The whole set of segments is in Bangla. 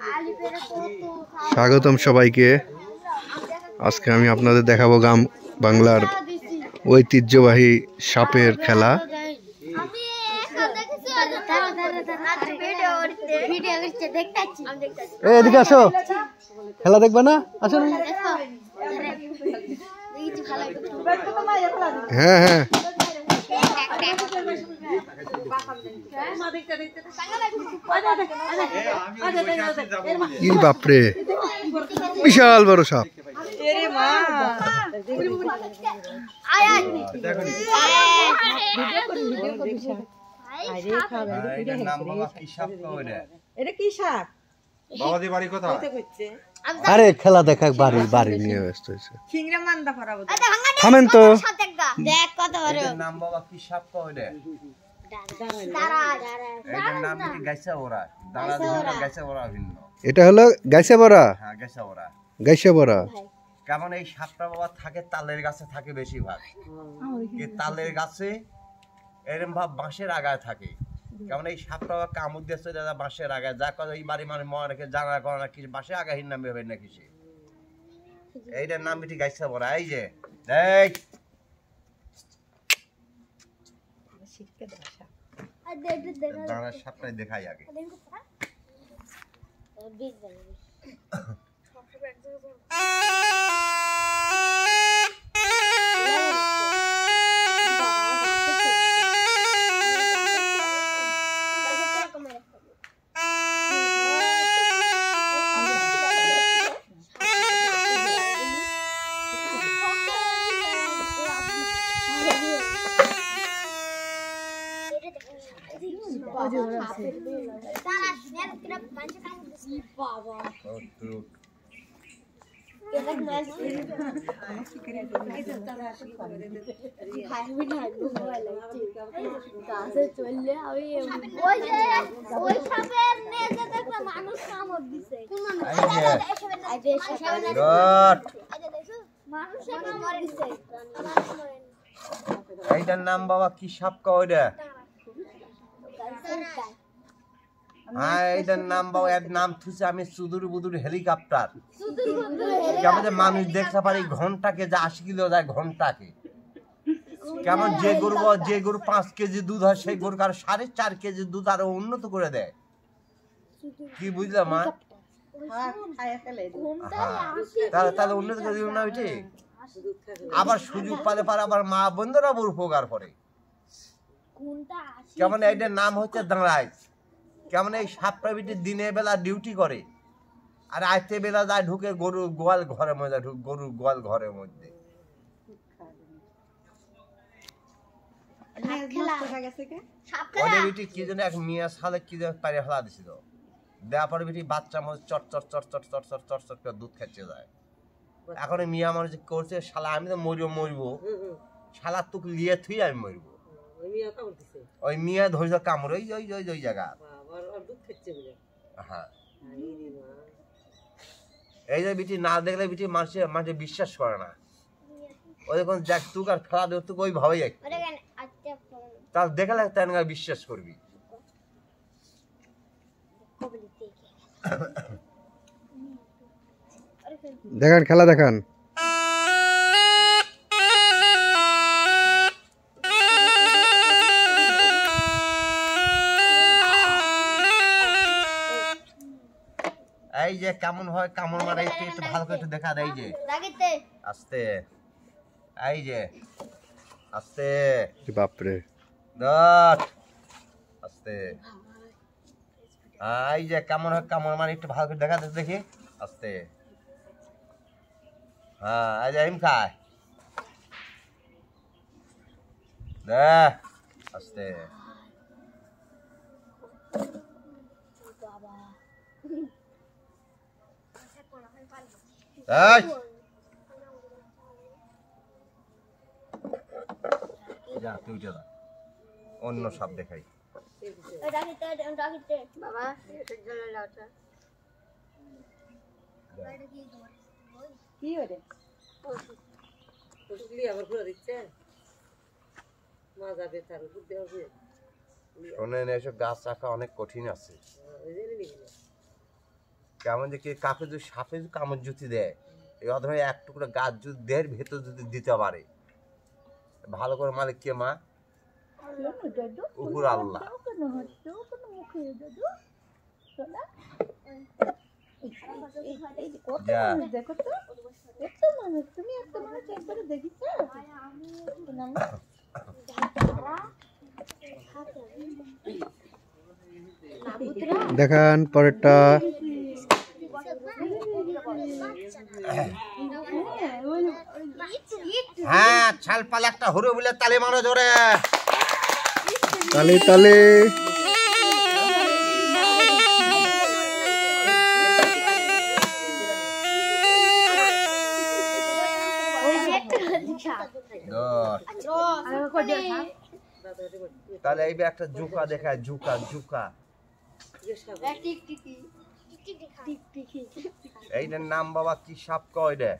স্বাগতম সবাইকে। আজকে আমি আপনাদের দেখাবো গ্রাম বাংলার ঐতিহ্যবাহী সাপের খেলা। এদিকে আসো, খেলা দেখবে না? আসো। হ্যাঁ হ্যাঁ, কি বাপরে, বিশাল বড় সাপ। আরে খেলা দেখা বাড়ি বাড়ি নিয়ে ব্যস্ত হয়েছে। থামেন তো। এটা হলো গাইসা বড়া। গাইসা বড়া কেমন এই সাপটা বাবা থাকে তালের গাছে থাকে বেশিরভাগ। তালের গাছে এরম ভাব বাঁশের আগায় থাকে। কেমন এই সাপটা বাবা কামড় দিয়েছে দাদা বাঁশের আগায়, যা কথা এই বাড়ি মানে মনে রেখে জানা করে না কিছু বাঁশের আগাহীন নাম ভেবে না কিছু। এইটার নাম বেটি গাইসা বড়া। এই যে দাঁড়ার সাপটাই দেখাই আগে। এইটার নাম বাবা কি সাপ কয়টা? এইটার নাম বাবা এর নাম থুছে আমি সুদূর বুদুর হেলিকপ্টার। কেমন মানুষ দেখতে পারি ঘন্টাকে যা 80 কিলো যায় ঘন্টাকে। কেমন যে গরু 5 কেজি দুধ হয় সেই গরু কারো 4.5 কেজি দুধ আরো উন্নত করে দেয়। কি বুঝলাম মা? তাহলে উন্নত করে দিল না ওইটি। আবার সুযোগ পালে পারে আবার মা বন্ধুরা বড় উপকার করে। কেমন এইটার নাম হচ্ছে দাঁড়াই। কেমন এই সাপটা বিটি দিনের বেলা ডিউটি করে আর রাতে বেলা যায় ঢুকে গরুর গোয়াল ঘরের মধ্যে গরুর গোয়াল ঘরের মধ্যে। কি যেন এক মিয়া সালে কি যেন পারে ফেলা দিছিল, দেওয়ার পরে বেটি বাচ্চার মধ্যে চট চট চট চট চট চট চট চট করে দুধ খাচ্ছে যায়। এখন মিয়া মানুষ করছে শালা আমি তো মরবো শালা তুক লিয়ে থুই আমি মরবো। ওই মিয়া ধৈর্য কামড় ওই ওই ওই ওই জায়গা। হ্যাঁ এই যে বিটি না দেখলে বিটি মানুষের বিশ্বাস করে না। ওই যখন দেখ তুক আর খেলা দেখ তুক ওই ভাবেই তার দেখালে তাই বিশ্বাস করবি। দেখান খেলা দেখান। এই যে কেমন হয় কামড় মারা একটু ভালো করে একটু দেখা দেয়। এই যে আস্তে, এই যে আস্তে বাপরে আস্তে। এই যে কেমন হয় কামড় মারা একটু ভালো করে দেখা দেখি আস্তে। হ্যাঁ এই যে এম খায় দেখ আস্তে। অন্য সাপ দেখাই। শোনেন এসব গাছ রাখা অনেক কঠিন আছে। কেমন যে কাকে যদি সাপে যদি কামড় জুতি দেয় এই অধমে এক টুকরো গাছ যদি দেহের ভেতর যদি দিতে পারে ভালো করে মালিক কে মা উপর আল্লাহ দেখান পরেরটা হ্যাঁ ছালপাল একটা হুরু বলে তালি মারো জোরে তালে তালে তাহলে এই একটা জুকা দেখায় জুকা জুকা এইটার নাম বাবা কি সাপ কয় রে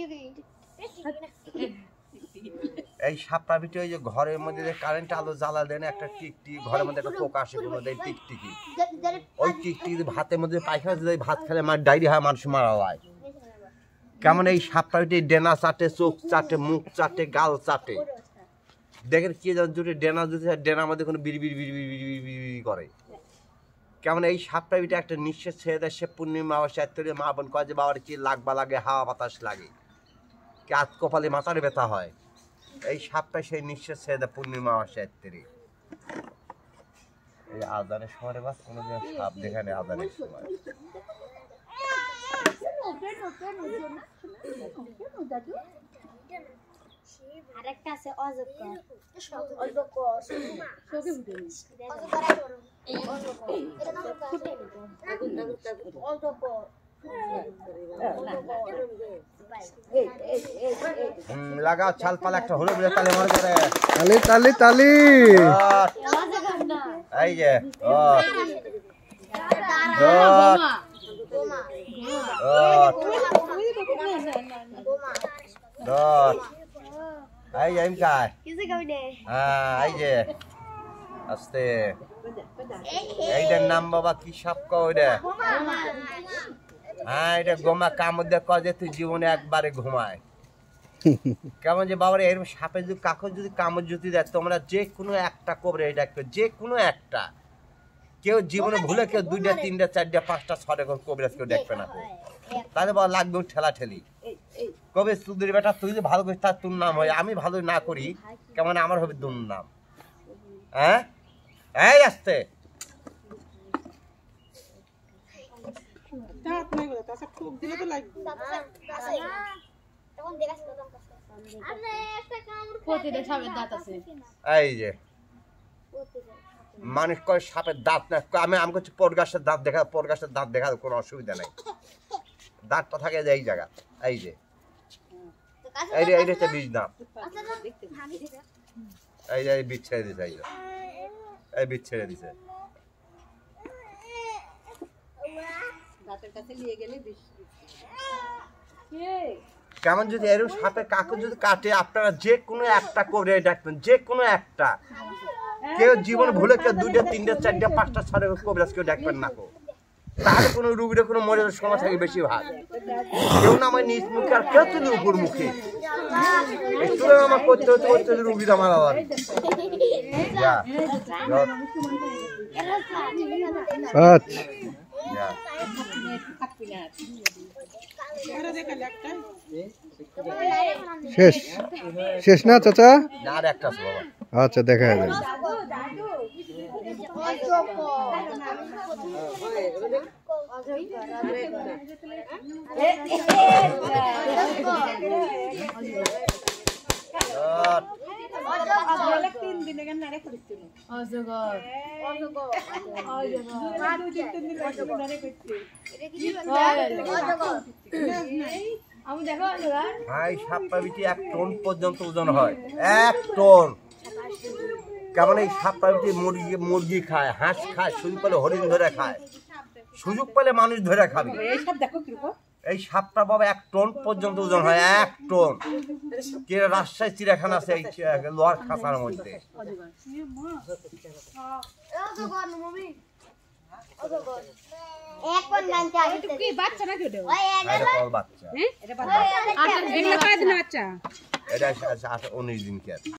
এই সাপটার ভিতরে ওই যে ঘরের মধ্যে যে কারেন্ট আলো জ্বালা দেন একটা টিকটি ঘরের মধ্যে একটা পোকা আসে কোনো দেয় টিকটিকি ওই টিকটিকি ভাতের মধ্যে পায়খানা যদি ভাত খেলে আমার ডায়রি হয় মানুষ মারা হয় কেমন এই সাপটার ভিতরে ডেনা চাটে চোখ চাটে মুখ চাটে গাল চাটে দেখেন কি যদি ডেনা যদি ডেনার মধ্যে কোনো বিড়ি বিড়ি বিড়ি বিড়ি বিড়ি বিড়ি করে কেমন এই সাপটার ভিতরে একটা নিঃশ্বাস ছেড়ে দেয় সে পূর্ণিমা অবশ্যই মা বোন কয় যে বাবার কি লাগবা লাগে হাওয়া বাতাস লাগে কি আত কপালে মাথার ব্যথা হয় এই সাপটা সেই নিঃশ্বাস ছেড়ে দেয় পূর্ণিমা অবশ্যই এই আজানের সময় বাস কোনো দিন সাপ দেখা নেই আজানের সময় আরেকটা আছে অজগর লাগাও ছালপাল একটা হলো বলে তালে মার করে তালে তালে তালে এই যে এই যে কায় এই যে আস্তে এইটার নাম বাবা কি সাপ কয় রে হ্যাঁ এটা গোমা কামড় দিয়ে কয় যে তুই জীবনে একবারে ঘুমায় কেমন যে বাবার এরকম সাপে যদি কাকর যদি কামড় জুতি দেয় তোমরা যে কোনো একটা কবরে এটা যে কোনো একটা কেউ জীবনে ভুলে কেউ 2টা 3টা 4টা 5টা 6টা করে কবিরাজ কেউ দেখবে না তাহলে বাবা লাগবে ঠেলা ঠেলি কবে তুই বেটা তুই যে ভালো করিস তার তোর নাম হয় আমি ভালো না করি কেমন আমার হবে তোর নাম হ্যাঁ এই আসতে এই যে মানুষ কয় সাপের দাঁত না আমি করছি পরগাছের দাঁত দেখা পরগাছের দাঁত দেখা কোনো অসুবিধা নেই দাঁতটা থাকে যে এই জায়গা এই যে এইটা হচ্ছে বীজ দাঁত এই যে বীজ ছেড়ে দিছে এই বীজ ছেড়ে দিছে কেমন যদি এরকম সাপে কাকু যদি কাটে আপনারা যে কোনো একটা করে ডাকবেন যে কোনো একটা কেউ জীবন ভুলে কেউ 2টা 3টা 4টা 5টা 6টা কবিরাজ কেউ ডাকবেন না তাহলে কোনো রুগীরা কোনো মরে সময় থাকে বেশি ভাগ কেউ না আমার নিজ মুখে আর কেউ তো উপর মুখে একটু আমার করতে হতে করতে রুগীরা মারা যাবে শেষ শেষ না চাচা আর একটা আছে বাবা আচ্ছা দেখা যাবে সাপটা বিটি 1 টন পর্যন্ত ওজন হয় 1 টন কেমন এই সাপটা বিটি মুরগি খায় হাঁস খায় সুযোগ পেলে হরিণ ধরে খায় সুযোগ পেলে মানুষ ধরে খাবে এই সাপটা বাবা 1 টন পর্যন্ত ওজন হয় 1 টন কে রাজশাহী চিড়িয়াখানা আছে এই লোহার খাঁচার মধ্যে এখন গানটা এটা কি বাচ্চা নাকি ওটা ওই এটা কল বাচ্চা এটা বাচ্চা এগুলো কয়দিন বাচ্চা এটা 19 দিন কে